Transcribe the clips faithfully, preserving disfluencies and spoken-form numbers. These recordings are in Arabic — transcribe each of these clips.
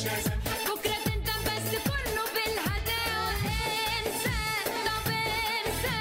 بكرة تندم بس كله بالهداوة. انسى طب انسى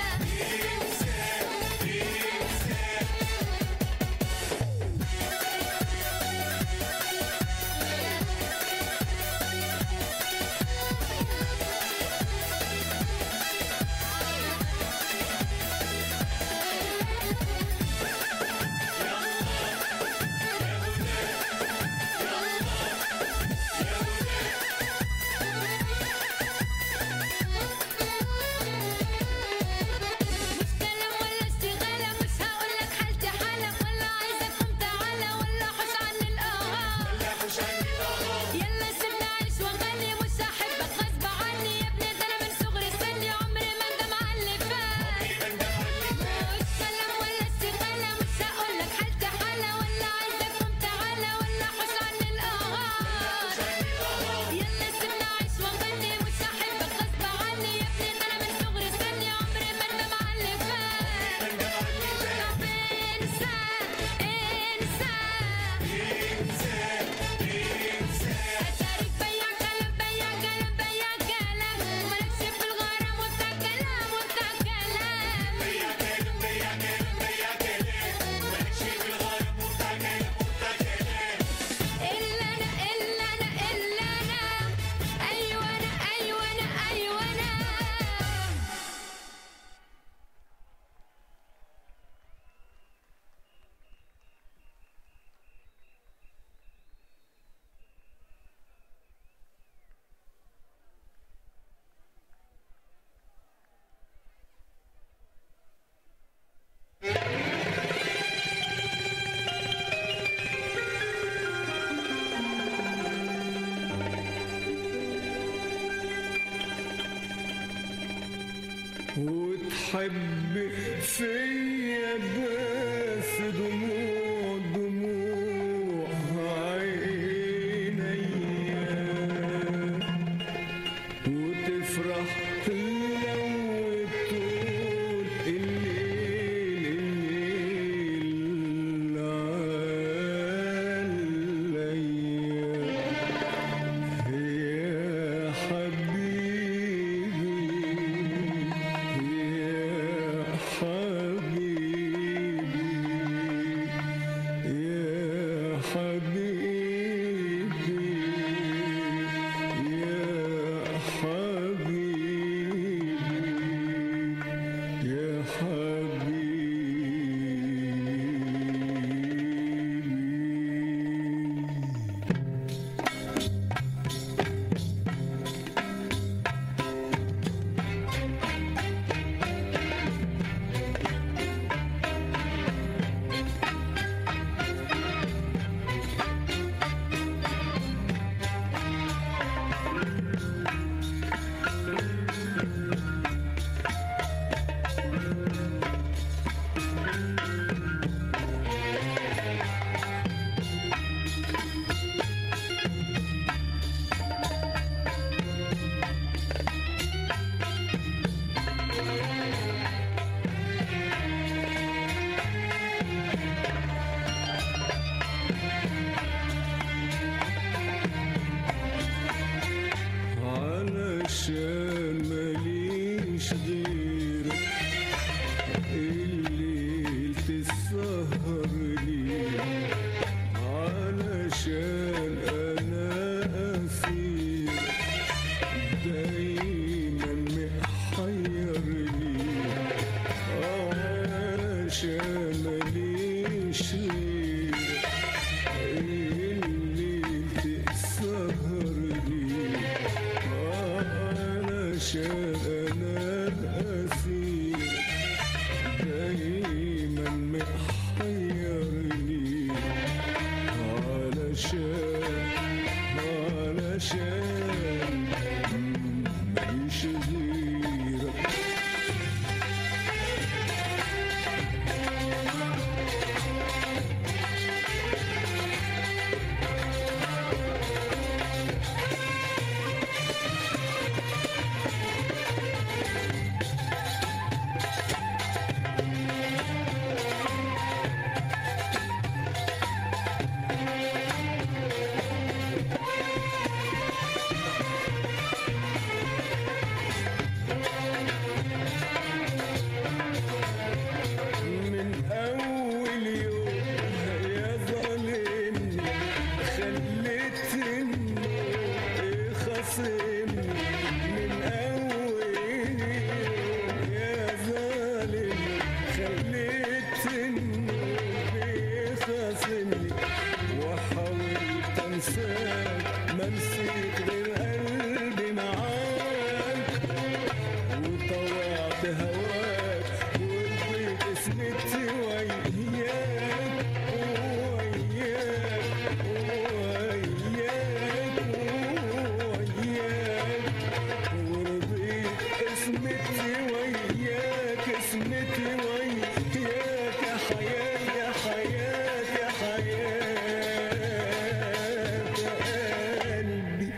وتحب فيا بس دموع دموع عينيا وتفرح لو طول الليل الليل عليا يا حبيبي يا حبيبي انساك ما نسيت غير قلبي معاك وطوعت هواك ورضيت اسمتي وياك وياك وياك وياك ورضيت اسمتي وياك اسمتي وياك يا حياة يا حياة يا حياة يا قلبي.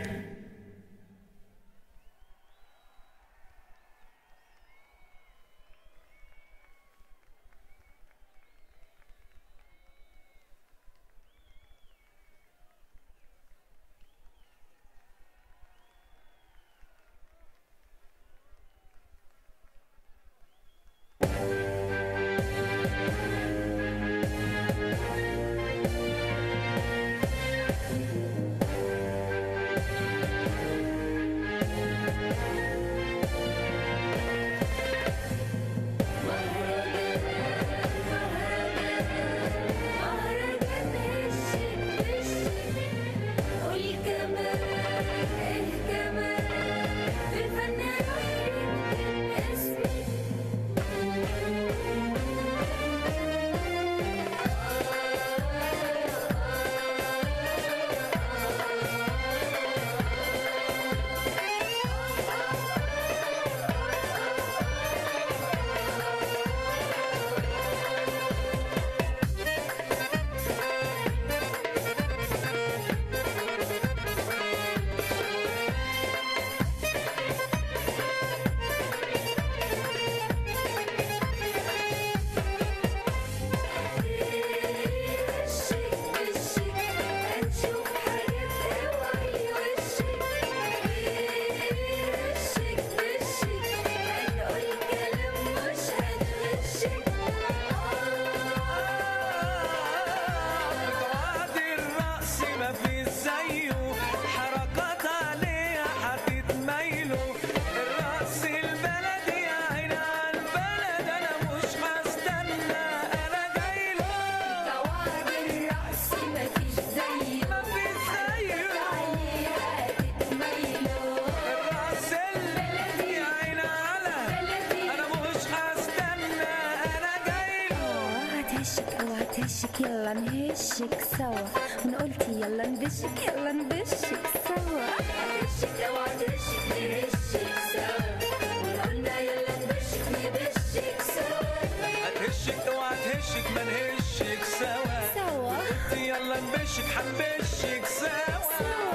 هشك يلا نهشك سوا من قلتي يلا ندشك يلا ندشك سوا هشك اوعى تهشك نهشك سوا وقلنا يلا ندشك ندشك سوا هتهشك اوعى تهشك ما نهشك سوا سوا قلتي يلا نبشك حنبشك سوا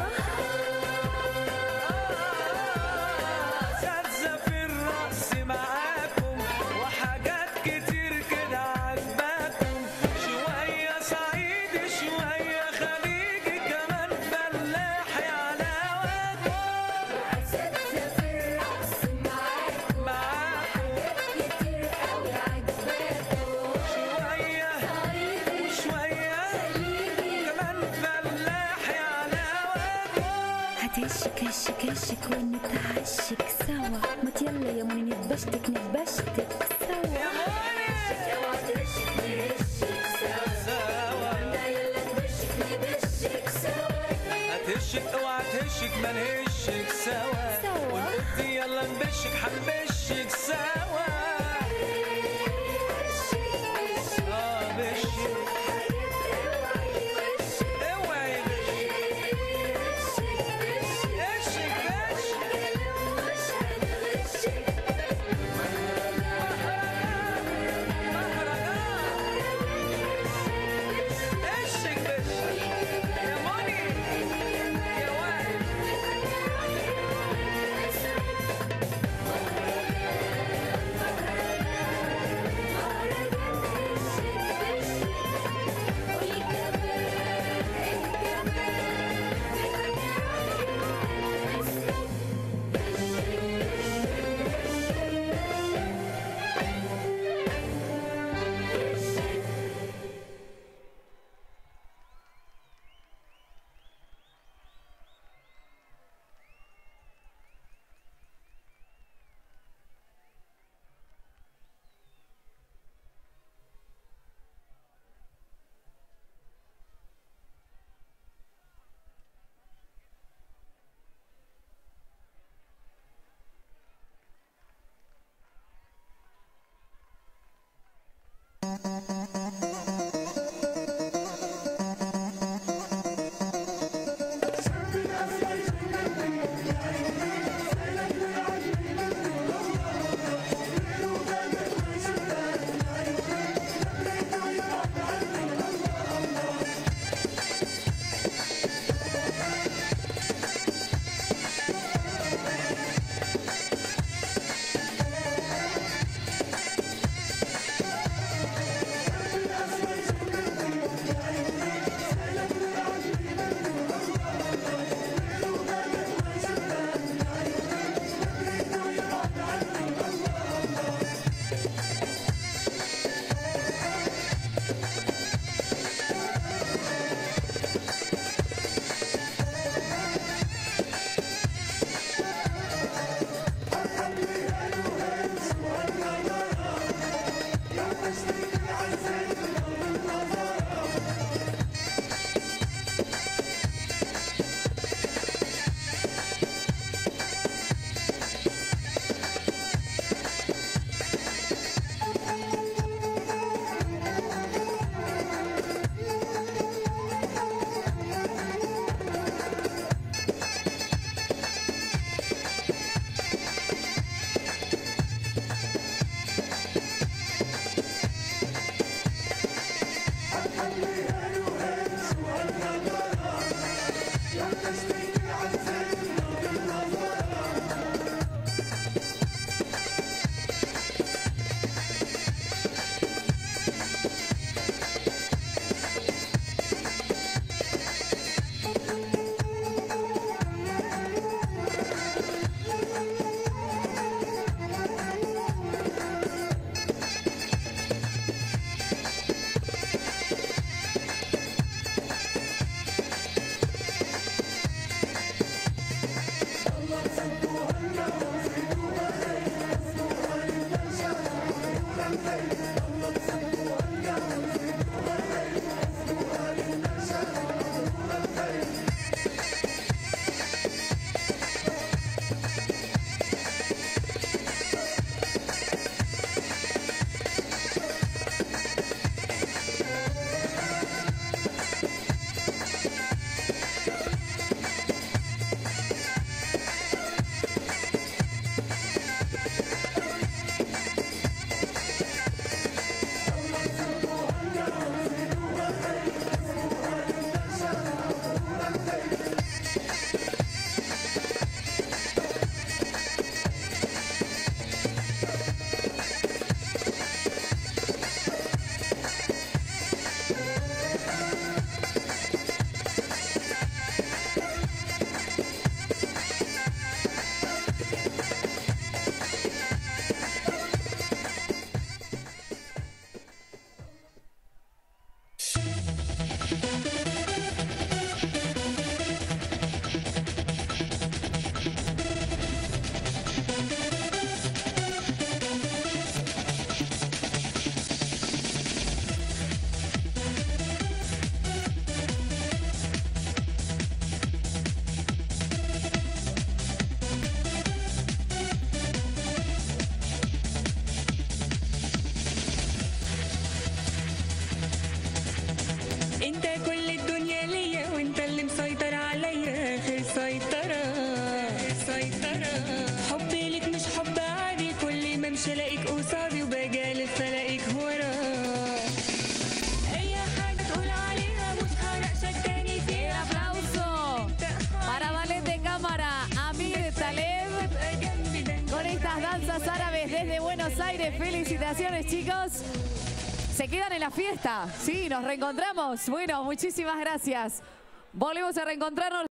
سادسة في الرقص معاكم وحاجات كتير كده عجباكم شوية صعيدي شوية خليجي كمان فلاحي على هواكم سادسة في الرقص معاكم معاكم حاجات كتير قوي عجباكم شوية صعيدي وشوية خليجي كمان فلاحي على هواكم هتهشك هشك هشك ونتعشك سوا ما يلا يا منى نتبشتك نتبشتك سوا اوعى تهشك نهشك سوا قلنا يلا ندشك ندشك سوا هتهشك اوعى تهشك ما نهشك سوا سوا. ونقضي يلا نبشك حنبشك سوا اه بشك اوعي بشك بشك بشك بشك يا موني يا وائل desde Buenos Aires. Felicitaciones, chicos. Se quedan en la fiesta. Sí, nos reencontramos. Bueno, muchísimas gracias. Volvemos a reencontrarnos.